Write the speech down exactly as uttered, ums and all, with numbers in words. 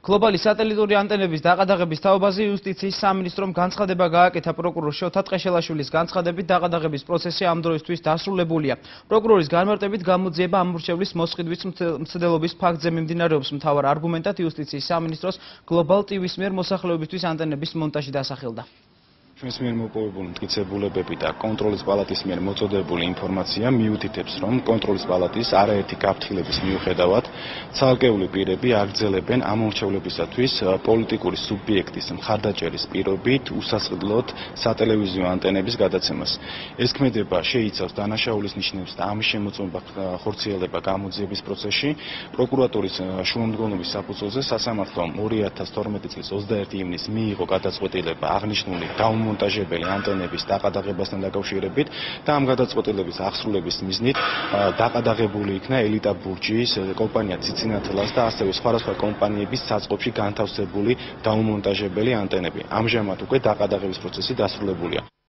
Globali სატელიტური ანტენების დაყადაღების თაობაზე იუსტიციის სამინისტრომ განცხადება გააკეთა პროკურორ შოთა ტყეშელაშვილის განცხადებით დაყადაღების პროცესი ამ დროისთვის დასრულებულია. პროკურორის განმარტებით გამოძიება ამ მრჩევლის მოსყიდვის მცდელობის ფაქტზე მიმდინარეობს. მთავარ არგუმენტად იუსტიციის სამინისტროს Global ტივის მიერ მოსახლეობისთვის ანტენების მონტაჟი დასახელდა. ჩვენს მიერ მოპოვებული მტკიცებულებები და კონტროლის პალატის მიერ მოწოდებული ინფორმაცია მიუთითებს, რომ კონტროლის პალატის არაერთი გაფრთხილების მიუხედავად ცალკეული პირები აგრძელებენ ამ მრჩევლებისათვის პოლიტიკური სუბიექტის მხარდაჭერის პირობით უსასყიდლოდ სატელევიზიო ანტენების გადაცემას. ეს ქმედება შეიცავს დანაშაულის ნიშნებს და ამის შემოწმება ხორციელდება გამოძიების პროცესში. პროკურატურის შუამდგომლობის საფუძველზე სასამართლომ ორი ათას თორმეტი წლის ოცდაერთი ივნისს მიიღო გადაწყვეტილება აღნიშნული მონტაჟებელი ანტენების დაყადაღებასთან დაკავშირებით და ამ გადაწყვეტილების აღსრულების მიზნით დაყადაღებული იქნა ელიტა ბურჯის კომპანია ციცინათელას და ასევე სხვადასხვა კომპანიების საწყობში განთავსებული დაუმონტაჟებელი ანტენები. ამჟამად უკვე დაყადაღების პროცესი დასრულებულია.